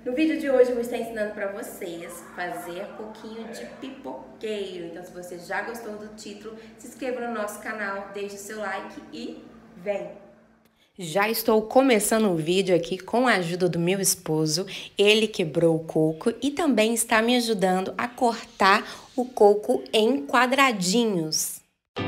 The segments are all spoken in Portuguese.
No vídeo de hoje eu vou estar ensinando para vocês fazer coquinho de pipoqueiro. Então se você já gostou do título, se inscreva no nosso canal, deixe o seu like e vem! Já estou começando o vídeo aqui com a ajuda do meu esposo. Ele quebrou o coco e também está me ajudando a cortar o coco em quadradinhos.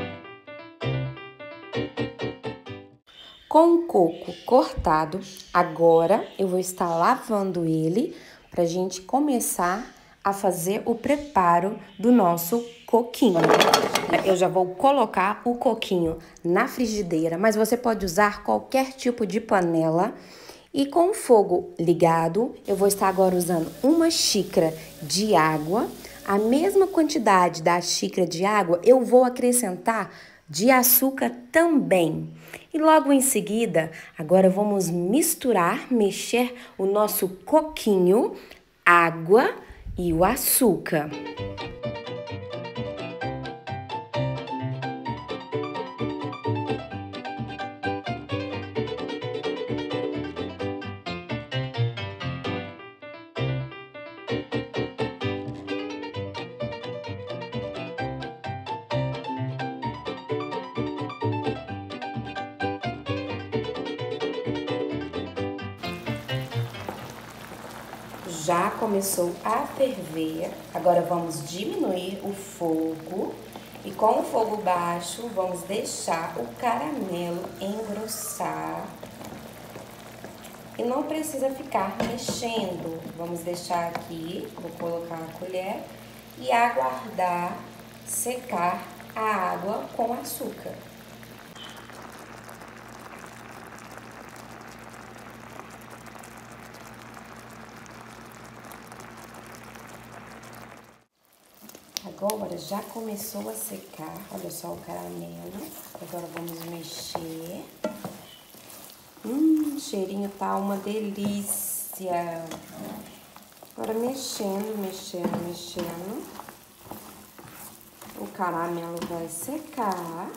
Com o coco cortado, agora eu vou estar lavando ele para a gente começar a fazer o preparo do nosso coquinho. Eu já vou colocar o coquinho na frigideira, mas você pode usar qualquer tipo de panela. E com o fogo ligado, eu vou estar agora usando uma xícara de água. A mesma quantidade da xícara de água eu vou acrescentar de açúcar também. E logo em seguida, agora vamos misturar, mexer o nosso coquinho, água e o açúcar. Já começou a ferver, agora vamos diminuir o fogo e com o fogo baixo vamos deixar o caramelo engrossar e não precisa ficar mexendo. Vamos deixar aqui, vou colocar a colher e aguardar secar a água com açúcar. Agora já começou a secar, olha só o caramelo. Agora vamos mexer. O cheirinho tá uma delícia. Agora mexendo, mexendo. O caramelo vai secar.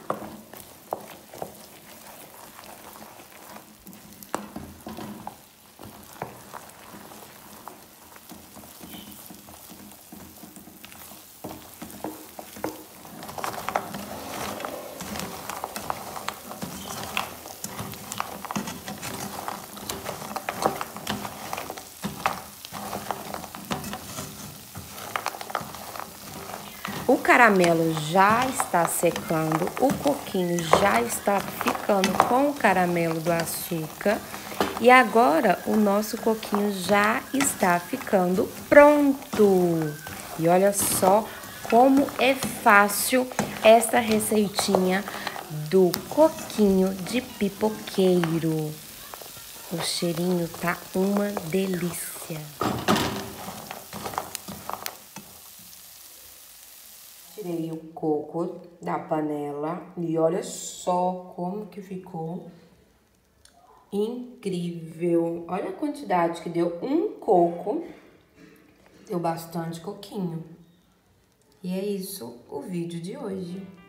O caramelo já está secando, o coquinho já está ficando com o caramelo do açúcar. E agora o nosso coquinho já está ficando pronto. E olha só como é fácil essa receitinha do coquinho de pipoqueiro. O cheirinho tá uma delícia. Tirei o coco da panela e olha só como que ficou incrível. Olha a quantidade que deu, um coco, deu bastante coquinho. E é isso o vídeo de hoje.